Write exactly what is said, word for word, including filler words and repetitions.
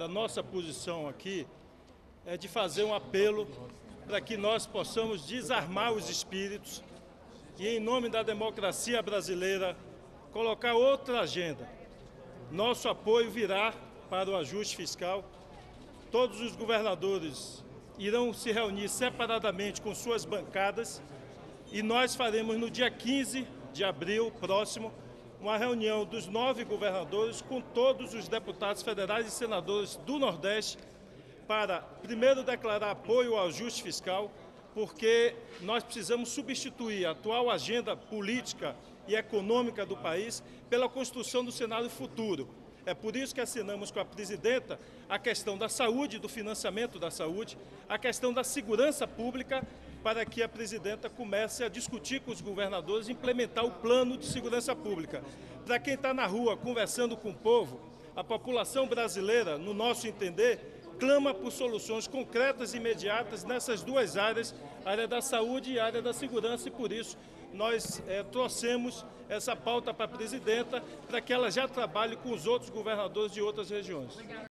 presidenta, a nossa posição aqui é de fazer um apelo para que nós possamos desarmar os espíritos e, em nome da democracia brasileira, colocar outra agenda. Nosso apoio virá para o ajuste fiscal. Todos os governadores irão se reunir separadamente com suas bancadas e nós faremos no dia quinze de abril próximo uma reunião dos nove governadores com todos os deputados federais e senadores do Nordeste para, primeiro, declarar apoio ao ajuste fiscal, porque nós precisamos substituir a atual agenda política e econômica do país pela construção do cenário futuro. É por isso que assinamos com a presidenta a questão da saúde, do financiamento da saúde, a questão da segurança pública, para que a presidenta comece a discutir com os governadores e implementar o plano de segurança pública. Para quem está na rua conversando com o povo, a população brasileira, no nosso entender, clama por soluções concretas e imediatas nessas duas áreas, a área da saúde e a área da segurança, e por isso nós é, trouxemos essa pauta para a presidenta, para que ela já trabalhe com os outros governadores de outras regiões.